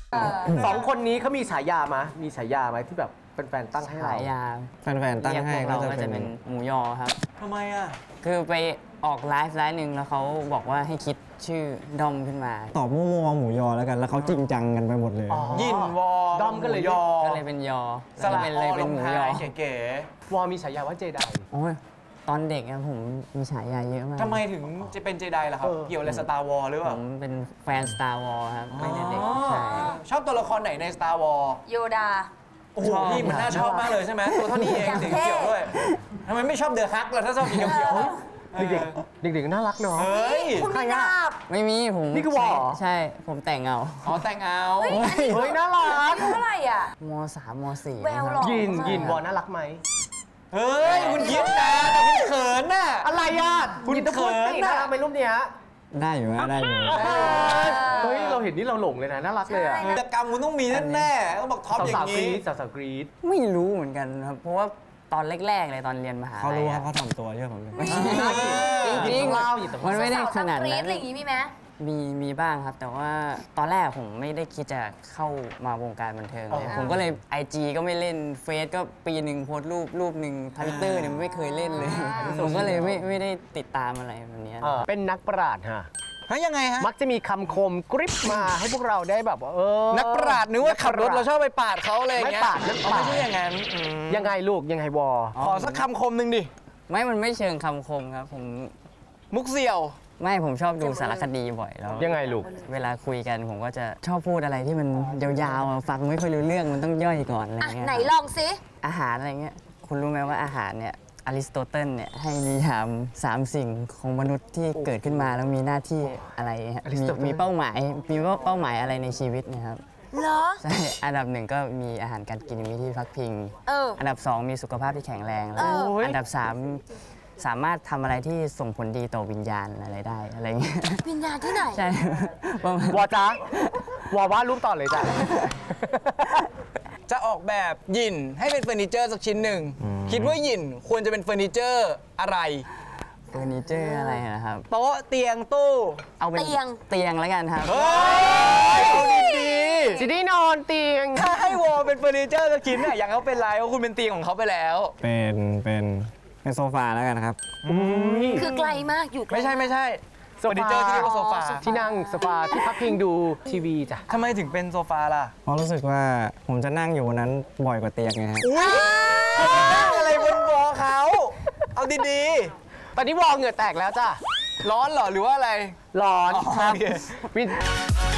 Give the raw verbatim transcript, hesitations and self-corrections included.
สองคนนี้เขามีฉายาไหมมีฉายาไหมที่แบบแฟนๆตั้งให้เราฉายาแฟนๆตั้งให้เราก็ก็จะจะเป็เป็น นหมูยอครับทำไมอ่ะคือไปออกไลฟ์ไลฟ์หนึ่งแล้วเขาบอกว่าให้คิดชื่อดอมขึ้นมาตอบมั่วๆหมูยอแล้วกัน แล้วเขาจริงจังกันไปหมดเลยยินวอดอมก็เลยยอก็เลยเป็นยอสลับเป็นอเลยลเป็นงหมูท้ายยอเก๋วอมีฉายาว่าเจไดโอ้ยตอนเด็กอะผมมีฉายาเยอะมากๆทำไมถึงจะเป็นเจไดล่ะครับเออเกี่ยวอะไรสตาร์วอลหรือเปผล่ามเป็นแฟน Star Wars ครับตั้งแต่เด็กอ๋อใช่ชอบตัวละครไหนใน Star Wars โยดาโอ้โหชอบพี่มันน่าชอบมากเลยใช่ไหมตัวเท่านี้เองอย่างสีเท่เขียวด้วยทำไมไม่ชอบเดอะฮักล่ะถ้าชอบสีเขียวๆเด็กๆเด็กๆน่ารักเนาะเฮ้ยคุณมีดาบไม่มีผมนี่คือวอเหรอใช่ผมแต่งเอาอ๋อแต่งเอาเฮ้ยอันนี้เฮ้ยน่ารักอายุเท่าไหร่อ่ะมสามมสี่แววหล่อยินยินวอน่ารักไหมเฮ้ยคุณยิ้มนะแต่คุณเขินน่ะอะไรอ่ะคุณยินตะพูดสิเขินน่ะน่ารักไหมรูปเนี้ยได้อยู่นะได้อยู่เฮ้ยเราเห็นนี่เราหลงเลยนะน่ารักเลยอ่ะกิจกรรมคุณต้องมีแน่ๆต้องบอกท็อปอสาย่าว งๆกรี๊นี้ดสาวๆกรี๊ดไม่รู้เหมือนกันครับ เพราะว่าตอนแรกๆเลยตอนเรียนมหาเขาลัรู้ยครับอะเขาถ่อมตัวเยอะผมเลยจริงเล่าๆอยู่แต่มันไม่ได้สาวๆขนาดกรี๊นั้ดนอะไรอย่างงี้มีไหมมีมีบ้างครับ แต่ว่าตอนแรกผมไม่ได้คิดจะเข้ามาวงการบันเทิงเลย ผมก็เลย ไอ จี ก็ไม่เล่นเฟซก็ปีหนึ่งโพสต์รูปรูปหนึ่งทวิตเตอร์เนี่ยไม่เคยเล่นเลย ผมก็เลยไม่ไม่ได้ติดตามอะไรแบบนี้เออเป็นนักปราชญ์ฮะฮะยังไงฮะมักจะมีคำคมกริบมาให้พวกเราได้แบบว่าเออนักปราชญ์นึกว่าขับรถเราชอบไปปาดเขาอะไรอย่างเงี้ยไม่ปาดไม่ปาดไม่ใช่อย่างนั้นอืมยังไงลูกยังไงวอขอสักคำคมหนึ่งดิไม่มันไม่เชิงคำคมครับ ผมมุกเสี่ยวไม่ผมชอบดูสารคดีบ่อยแล้วยังไงลูกเวลาคุยกันผมก็จะชอบพูดอะไรที่มันยาวๆอะฟังไม่ค่อยรู้เรื่องมันต้องย่อยก่อนอะไรอ่ะเงี้ยไหนลองสิอาหารอะไรเงี้ยคุณรู้ไหมว่าอาหารเนี่ยอริสโตเติลเนี่ยให้นิยามสามสิ่งของมนุษย์ที่เกิดขึ้นมาแล้วมีหน้าที่อะไรฮะอริสมีโตเติลมีเป้าหมายมีเป้าหมายอะไรในชีวิตนะครับเหรอใช่อันดับหนึ่งก็มีอาหารการกินมีที่พักพิงเอออันดับสองมีสุขภาพที่แข็งแรงแล้วเอออันดับสามสามารถทำอะไรที่ส่งผลดีต่อวิญญาณอะไรได้อะไรเงี้ยวิญญาณที่ไหนใช่ ประมาณวอจ้า วอวาดรูปต่อเลยจ้ะจะออกแบบหยินให้เป็นเฟอร์นิเจอร์สักชิ้นหนึ่ง คิดว่าหยินควรจะเป็นเฟอร์นิเจอร์อะไรเฟอร์นิเจอร์อะไรนะครับโต๊ะเตียงตู้เอาเป็นเตียงเตียงแล้วกันครับเฮ้ยเอาดีสิได้นอนเตียงๆถ้าให้วอลเป็นเฟอร์นิเจอร์สักชิ้นเนี่ยอยากเขาเป็นไรเพราะคุณเป็นเตียงของเขาไปแล้วเป็นเป็นเป็นโซฟาแล้วกันครับคือไกลมากอยู่ไกลไม่ใช่ไม่ใช่โซเฟอร์นิฟาเจอร์ที่เรียกว่าโซฟาที่นั่งโซฟาที่พักพิงดูทีวีจ้ะทำไมถึงเป็นโซฟาล่ะเพราะรู้สึกว่าผมจะนั่งอยู่บนนั้นบ่อยกว่าเตียงไงฮะอุ้ยนั่งอะไรบนวอลเขาเอาดีตอนนี้วอเหงื่อแตกแล้วจ้ะๆ ร้อนเหรอหรือว่าอะไรร้อนอ๋อครับโอเควิน